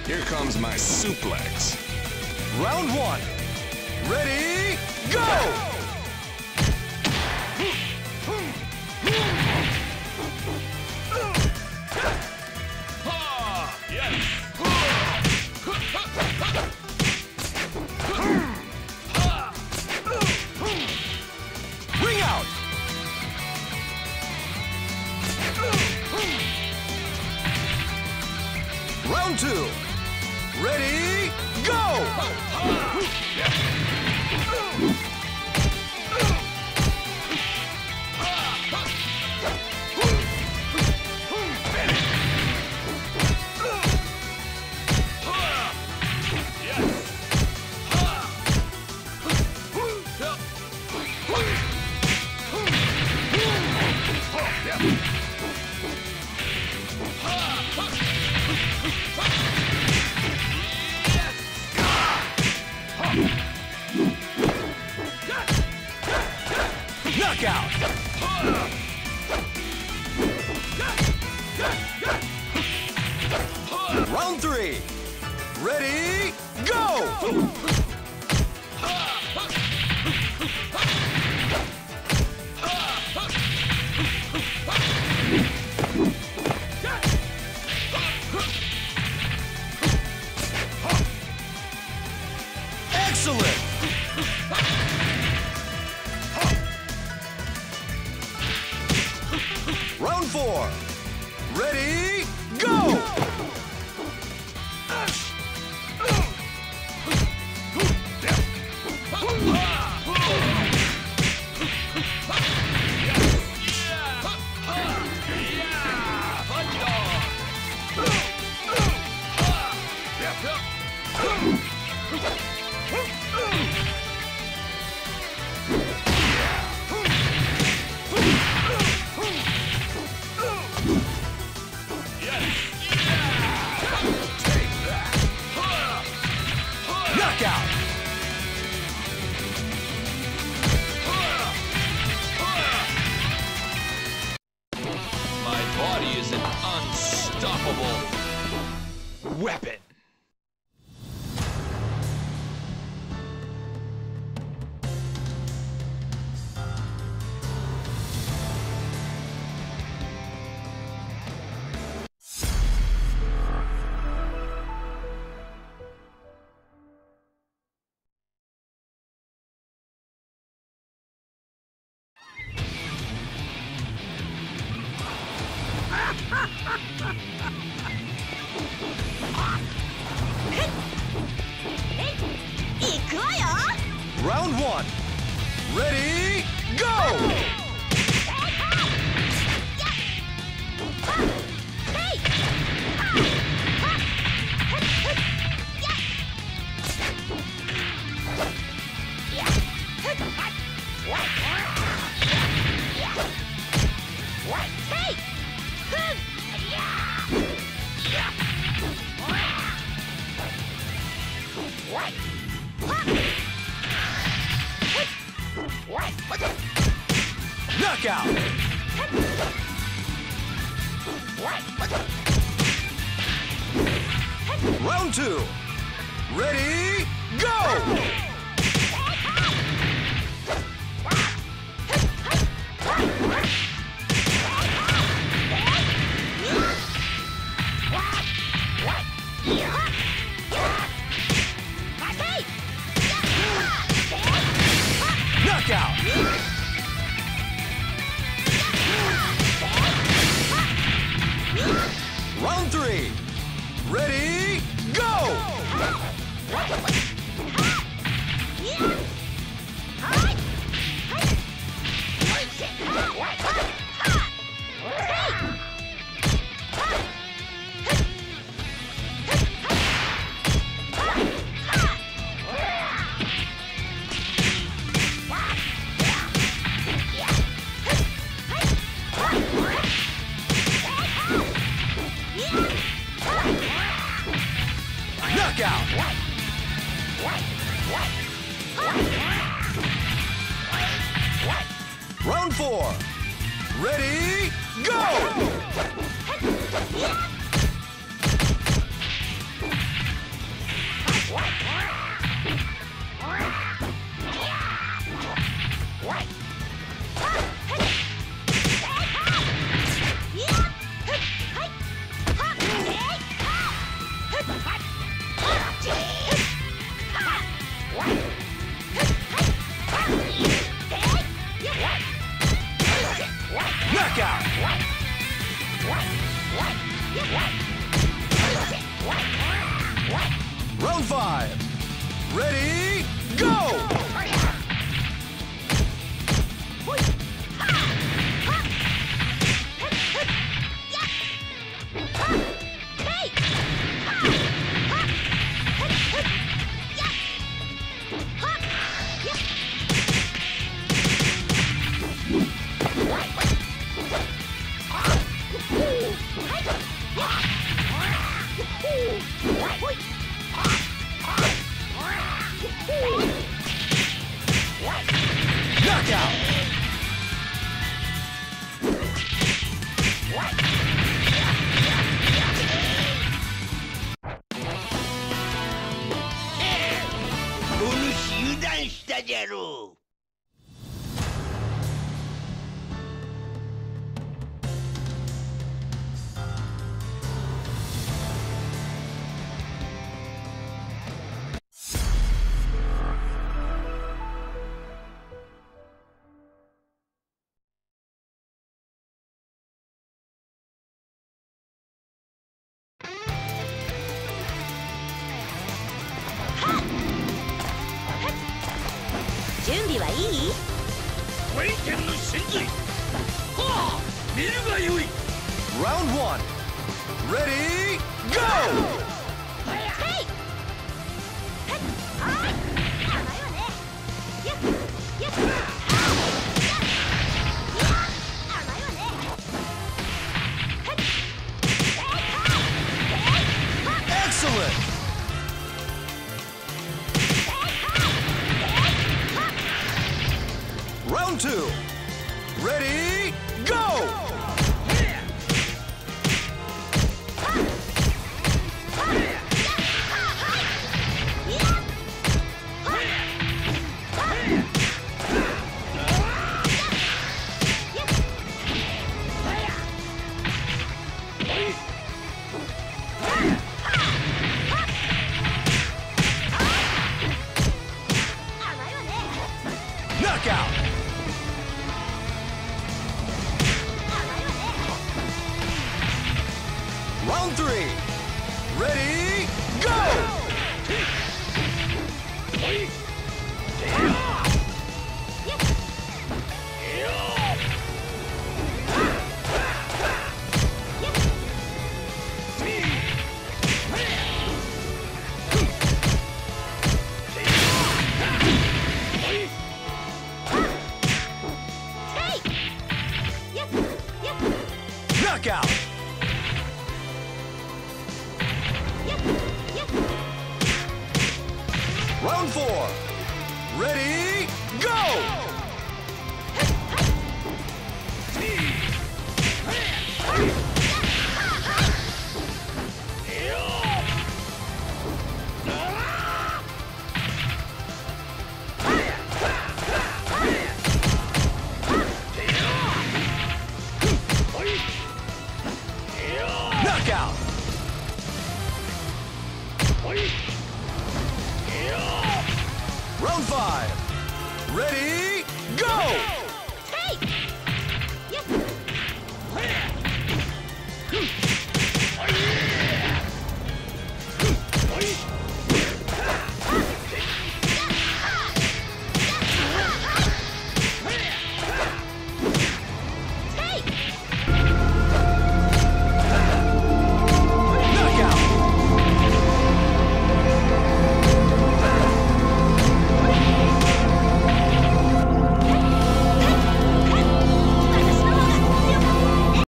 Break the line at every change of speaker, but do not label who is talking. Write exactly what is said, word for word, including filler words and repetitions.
Here comes my suplex.
Round one. Ready, go! Ring out! Round two. Ready, go! Knockout! Round three. Ready, go! Excellent! Round four. Ready, go! Knockout!
My body is an unstoppable weapon.
Round one. Ready, go! Knockout! Round two. Ready, go! Knockout! Round three. Ready, go! Knockout! Round four. Ready, go! Ready, go! Knockout!
お主油断したじゃろう。
準備はいい？
ご意見の真髄。はあ、見るがよい。
Round one. Ready, go! ！Round two. Ready, go! Knockout! Round three. Ready, go! Knockout! Round four. Ready, go! Knockout! Round five. Ready, go!